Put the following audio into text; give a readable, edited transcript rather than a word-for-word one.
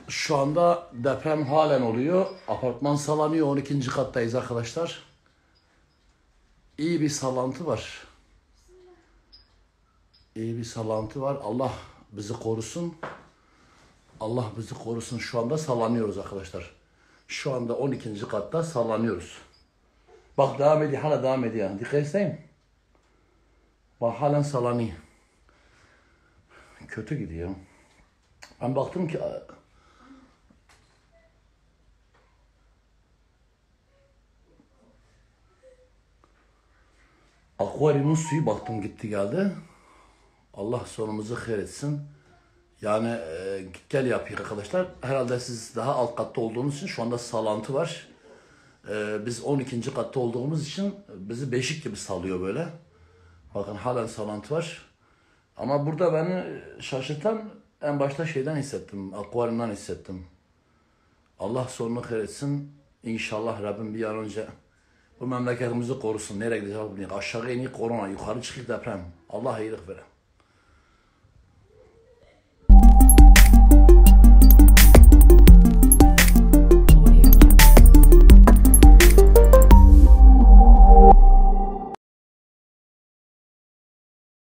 Şu anda deprem halen oluyor. Apartman sallanıyor. 12. kattayız arkadaşlar. İyi bir sallantı var. İyi bir sallantı var. Allah bizi korusun. Allah bizi korusun. Şu anda sallanıyoruz arkadaşlar. Şu anda 12. katta sallanıyoruz. Bak devam ediyor. Hala devam ediyor. Dikkat etsene. Bak halen sallanıyor. Kötü gidiyor. Ben baktım ki akvaryumun suyu baktım gitti geldi. Allah sonumuzu hayır etsin. Yani git gel yapıyor arkadaşlar. Herhalde siz daha alt katta olduğunuz için şu anda sallantı var. Biz 12. katta olduğumuz için bizi beşik gibi sallıyor böyle. Bakın halen sallantı var. Ama burada beni şaşırtan en başta şeyden hissettim. Akvaryumdan hissettim. Allah sonunu hayır etsin. İnşallah Rabbim bir an önce bu memleketimizi korusun. Nereye gideceğiz bilmiyorum. Aşağı inip korona, yukarı çıkıp deprem. Allah iyilik verir.